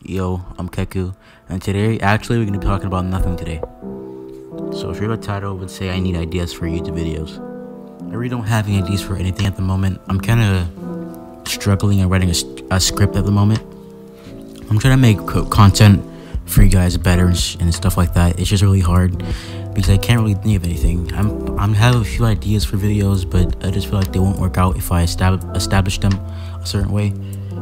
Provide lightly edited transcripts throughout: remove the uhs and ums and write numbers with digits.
Yo, I'm Keku, and today, actually, we're gonna be talking about nothing today. So if your title would say I need ideas for YouTube videos, I really don't have any ideas for anything at the moment. I'm kind of struggling and writing a script at the moment. I'm trying to make content for you guys better and stuff like that. It's just really hard because I can't really think of anything. I'm have a few ideas for videos, but I just feel like they won't work out if I establish them a certain way.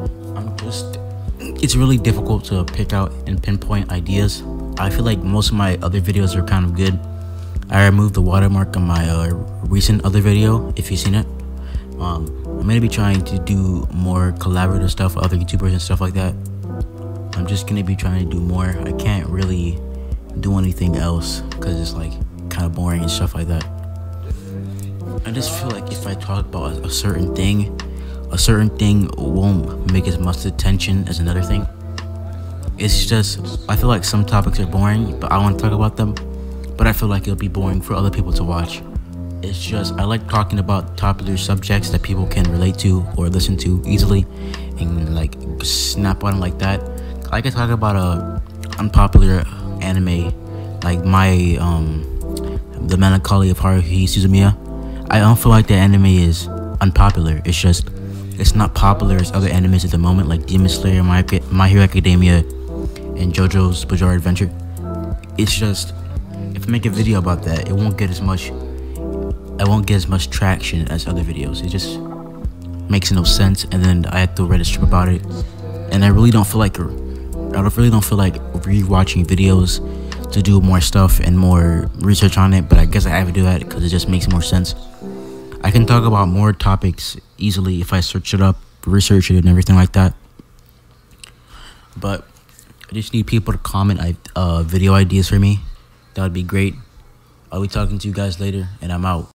It's really difficult to pick out and pinpoint ideas. I feel like most of my other videos are kind of good. I removed the watermark on my recent other video, if you've seen it. I'm gonna be trying to do more collaborative stuff with other YouTubers and stuff like that. I'm just gonna be trying to do more. I can't really do anything else because it's like kind of boring and stuff like that. I just feel like if I talk about a certain thing won't make as much attention as another thing. It's just, I feel like some topics are boring, but I want to talk about them, but I feel like it'll be boring for other people to watch. It's just, I like talking about popular subjects that people can relate to or listen to easily and like snap on like that. I can talk about a unpopular anime like the Melancholy of Haruhi Suzumiya. I don't feel like the anime is unpopular. It's just, it's not popular as other animes at the moment, like Demon Slayer, My Hero Academia, and JoJo's Bizarre Adventure. It's just, if I make a video about that, it won't get as much traction as other videos. It just makes no sense, and then I have to write a script about it. And I really don't feel like rewatching videos to do more stuff and more research on it, but I guess I have to do that because it just makes more sense. I can talk about more topics easily if I search it up, research it, and everything like that. But I just need people to comment video ideas for me. That would be great. I'll be talking to you guys later, and I'm out.